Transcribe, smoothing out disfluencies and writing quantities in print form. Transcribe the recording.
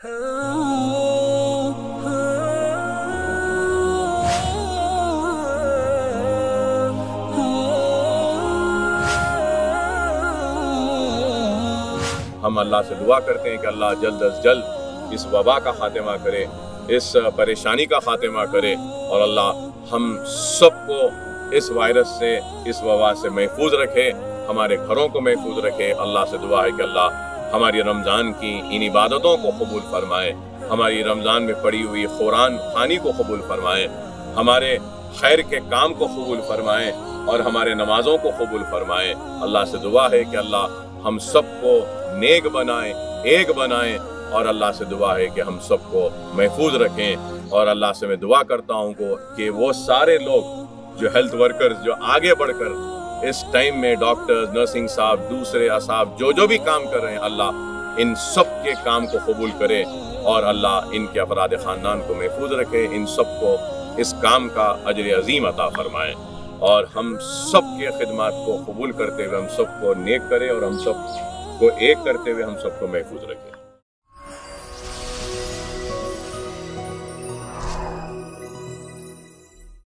हम अल्लाह से दुआ करते हैं कि अल्लाह जल्द अज जल्द इस वबा का खात्मा करे, इस परेशानी का खात्मा करे और अल्लाह हम सबको इस वायरस से, इस वबा से महफूज रखे, हमारे घरों को महफूज रखे। अल्लाह से दुआ है कि अल्लाह हमारी रमज़ान की इन इबादतों को कबूल फरमाए, हमारी रमज़ान में पड़ी हुई कुरान खानी को कबूल फरमाए, हमारे खैर के काम को कबूल फरमाए और हमारे नमाजों को कबूल फरमाए। अल्लाह से दुआ है कि अल्लाह हम सबको नेक बनाए, एक बनाए और अल्लाह से दुआ है कि हम सबको महफूज रखें। और अल्लाह से मैं दुआ करता हूँ कि वो सारे लोग जो हेल्थ वर्कर्स जो आगे बढ़कर इस टाइम में डॉक्टर्स, नर्सिंग साहब, दूसरे असाब जो भी काम कर रहे हैं, अल्लाह इन सब के काम को कबूल करे और अल्लाह इनके अफराद ख़ानदान को महफूज रखे, इन सबको इस काम का अजर अजीम अता फरमाए और हम सब के खिदमात को कबूल करते हुए हम सबको नेक करे और हम सब को एक करते हुए हम सबको महफूज रखें।